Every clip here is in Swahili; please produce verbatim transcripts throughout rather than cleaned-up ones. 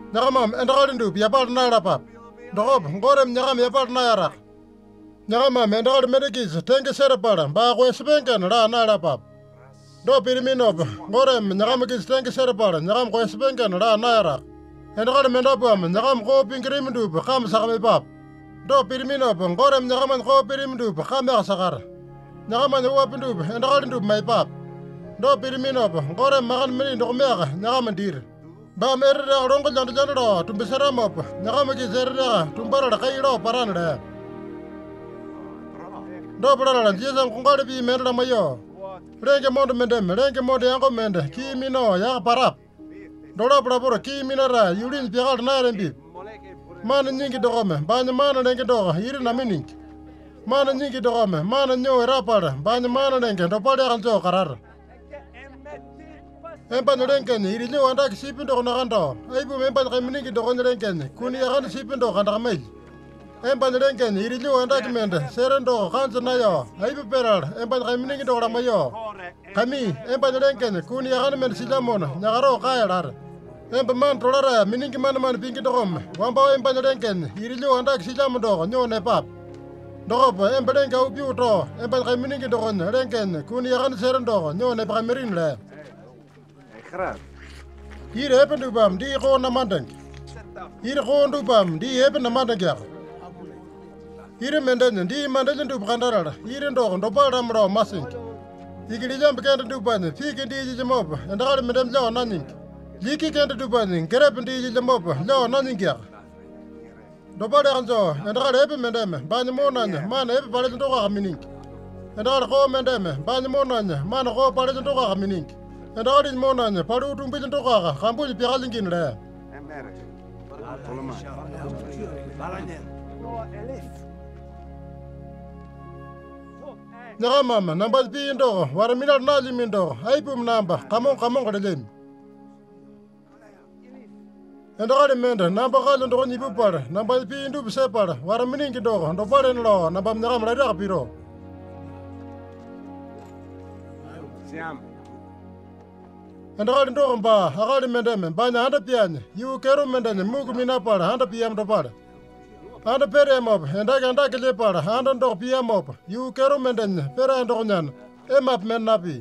Nyakamam endakalin dup yapal na lapap. Dokob ngorem nyakam yapal na yarak. Nyakamam endakal medikis tenge serapala ba kwe spenken ra na lapap. Do piriminop ngorem nyakam kis tenge serapala nyakam kwe spenken ra na yarak. Endakal mendapam nyakam ko pingkirim dup kam sakami pap. Do piriminop ngorem nyakaman ko pirim dup kam yak sakar. Nyakaman wapin dup endakal dup may pap. Do piriminop ngorem makan meni dokumeka nyakaman dir. Ba merda rongo janda janda do tumbesara mop nyakama ki zerda tumbara da kairo paran da do parala jisam kungade bi merda mayo renge mondo mende renge mondo yango mende ki mino ya parap do do parapura ki minara yurin piagal na rembi mana nyingi do gome banya mana renge do yiri na mining mana nyingi do gome mana nyo rapara banya mana renge do pade kan jo karar Empan rengken iri nyo anda kisipin do na kando. Aibu empan kay miningi do kon rengken. Kuni akan sipin do kanda kamay. Empan rengken iri nyo anda kimende. Seren do kansa na yo. Aibu perar empan kay miningi do ramayo. Kami empan rengken kuni akan men silamon nyakaro kaya dar. Empan man tolara miningi man man pingi do kom. Wamba empan rengken iri nyo anda kisilamon do nyo nepap. Dokop empan rengka upi uto. Empan kay miningi do kon rengken kuni akan seren do nyo nepap merin le. Hier hebben du bam die gewoon na mandeng. Hier gewoon du bam die hebben na mandeng ya. Hier menden die manden du brandara. Hier ndo ndo bal ramro masing. Igili jam bekende du ban fiki die je mob. En daar met dem lo naning. Liki kende du ban grep die je mob. Lo naning ya. Do bal dan zo. En daar hebben mendem ban mo nan man hebben bal ndo ga mining. En daar go mendem ban mo nan man go bal ndo ga mining. En daar is monanya, paru tumpi jento kaka, kampu di piakal lingkin re. Nyaka mama, nambal pi indo, waraminar na limindo, aipum namba, kamong kamong kadelim. En daar is mende, namba kalen do nyipu pare, nambal pi indo bise pare, waraminin kido, ndo pare nlo, nambam nyaka mreda kapiro. Siam. En daar ndo gamba, akali mendeme, banya handa pianye, yu kero mendene, muku mina pare, handa piyam do pare. Handa pere mop, en daar ganda kele pare, handa ndo piyam mop, yu kero mendene, pere ndo nyan, emap men napi.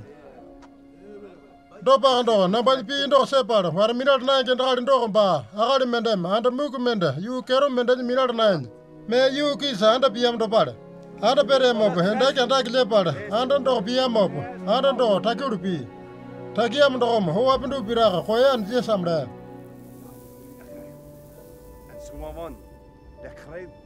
Do pa ndo, nambali pi ndo se pare, war minat na ngen daar ndo gamba, akali mendeme, handa muku mende, yu kero mendene minat na ngen. Me yu kisa handa piyam do pare. Handa pere mop, en daar ganda kele pare, handa ndo piyam mop, handa ndo takuru pi. Tagiam dom, ho apindu biraga, koyan jesam da. En sumavon, de krijt